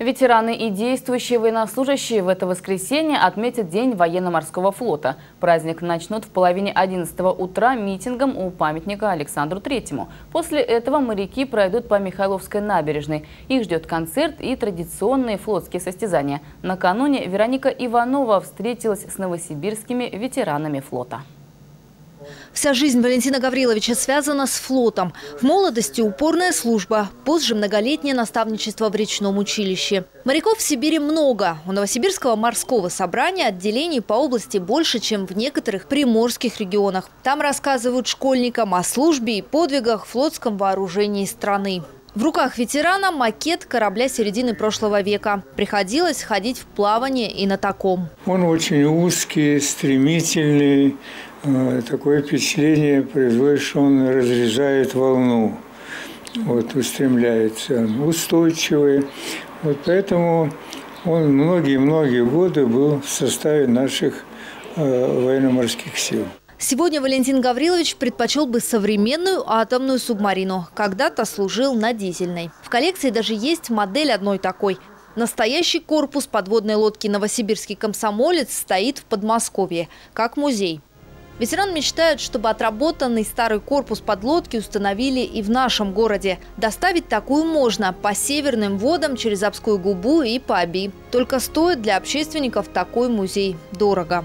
Ветераны и действующие военнослужащие в это воскресенье отметят День военно-морского флота. Праздник начнут в половине 11 утра митингом у памятника Александру Третьему. После этого моряки пройдут по Михайловской набережной. Их ждет концерт и традиционные флотские состязания. Накануне Вероника Иванова встретилась с новосибирскими ветеранами флота. Вся жизнь Валентина Гавриловича связана с флотом. В молодости упорная служба, позже многолетнее наставничество в речном училище. Моряков в Сибири много. У Новосибирского морского собрания отделений по области больше, чем в некоторых приморских регионах. Там рассказывают школьникам о службе и подвигах в флотском вооружении страны. В руках ветерана макет корабля середины прошлого века. Приходилось ходить в плавание и на таком. Он очень узкий, стремительный. Такое впечатление производит, что он разрезает волну. Устремляется. Он устойчивый. Поэтому он многие-многие годы был в составе наших военно-морских сил. Сегодня Валентин Гаврилович предпочел бы современную атомную субмарину. Когда-то служил на дизельной. В коллекции даже есть модель одной такой. Настоящий корпус подводной лодки «Новосибирский комсомолец» стоит в Подмосковье, как музей. Ветеран мечтает, чтобы отработанный старый корпус подлодки установили и в нашем городе. Доставить такую можно по северным водам через Обскую губу и по Оби. Только стоит для общественников такой музей дорого.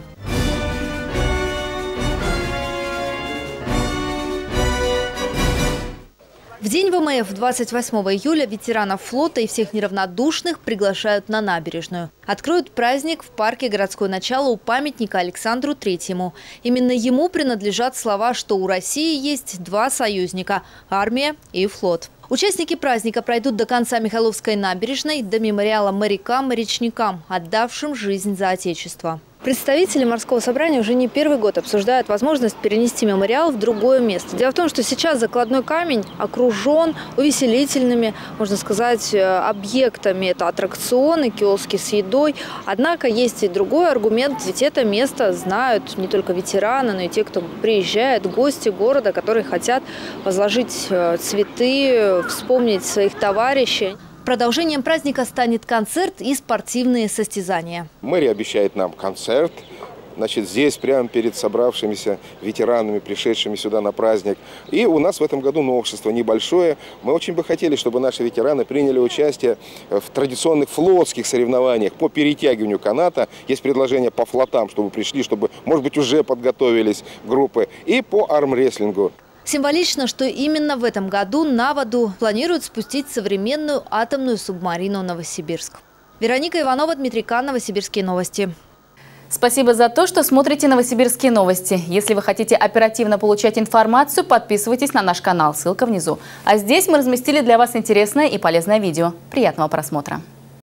В день ВМФ 28 июля ветеранов флота и всех неравнодушных приглашают на набережную. Откроют праздник в парке «Городское начало» у памятника Александру Третьему. Именно ему принадлежат слова, что у России есть два союзника – армия и флот. Участники праздника пройдут до конца Михайловской набережной, до мемориала морякам и речникам, отдавшим жизнь за Отечество. Представители морского собрания уже не первый год обсуждают возможность перенести мемориал в другое место. Дело в том, что сейчас закладной камень окружен увеселительными, можно сказать, объектами. Это аттракционы, киоски с едой. Однако есть и другой аргумент, ведь это место знают не только ветераны, но и те, кто приезжает, гости города, которые хотят возложить цветы, вспомнить своих товарищей. Продолжением праздника станет концерт и спортивные состязания. Мэрия обещает нам концерт. Здесь, прямо перед собравшимися ветеранами, пришедшими сюда на праздник. И у нас в этом году новшество небольшое. Мы очень бы хотели, чтобы наши ветераны приняли участие в традиционных флотских соревнованиях по перетягиванию каната. Есть предложение по флотам, чтобы пришли, чтобы, может быть, уже подготовились группы. И по армрестлингу. Символично, что именно в этом году на воду планируют спустить современную атомную субмарину «Новосибирск». Вероника Иванова, Дмитрий Кан, Новосибирские новости. Спасибо за то, что смотрите Новосибирские новости. Если вы хотите оперативно получать информацию, подписывайтесь на наш канал. Ссылка внизу. А здесь мы разместили для вас интересное и полезное видео. Приятного просмотра.